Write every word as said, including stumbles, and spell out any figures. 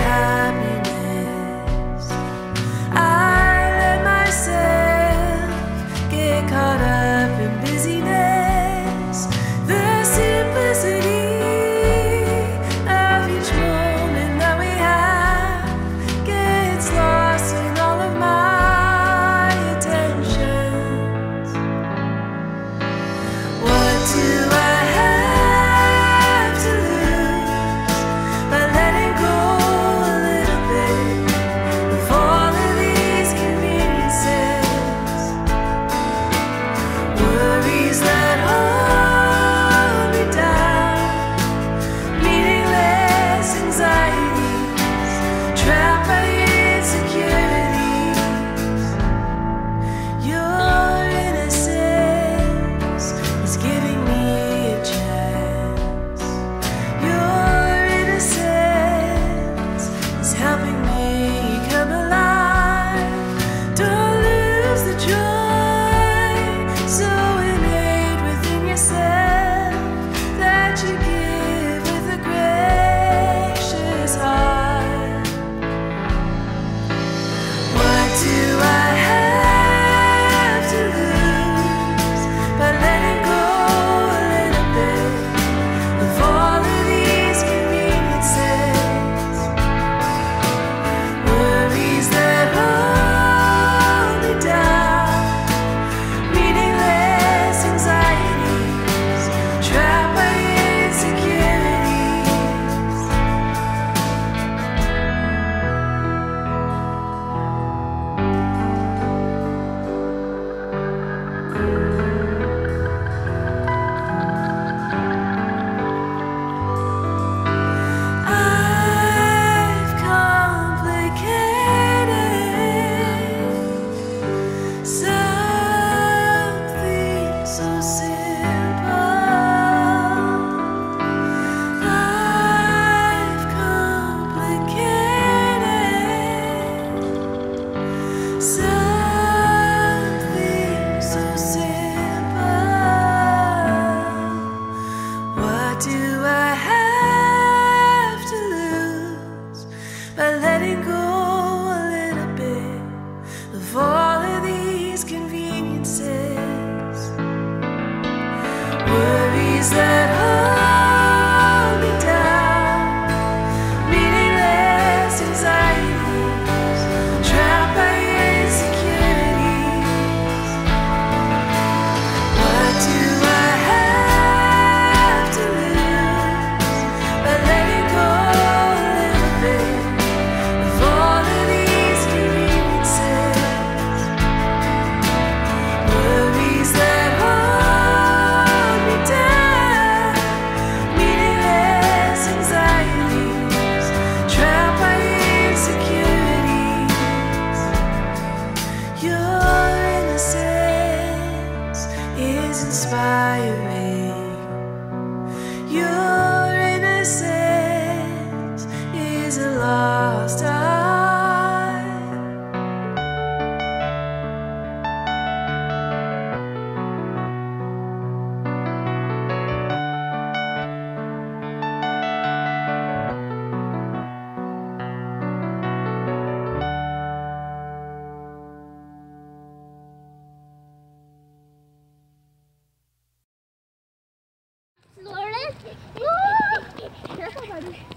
happiness. I let myself get caught up in busyness. The simplicity of each moment that we have gets lost in all of my attentions. What do I have to lose by letting go a little bit of all of these conveniences? Worries that hold me down, meaningless anxieties, trapped by insecurities. Your innocence is giving me a chance. Your innocence is helping me come alive. Don't lose the joy so innate within yourself that you give with a gracious heart. What do I have to lose by letting go a little bit of all of these conveniences? Worries that hold me down, meaningless anxieties, trapped by insecurities. I've complicated something so simple. I've complicated something so simple. What do I have to lose by letting go a little bit of all of these conveniences? Worries that hold me down, meaningless anxieties, trapped by insecurities. What do I have to lose by letting go a little bit of all of these conveniences? Worries that hold me down, meaningless anxieties, trapped by insecurities. Your innocence is inspiring. Your innocence is a lost art. Lauren, careful, buddy.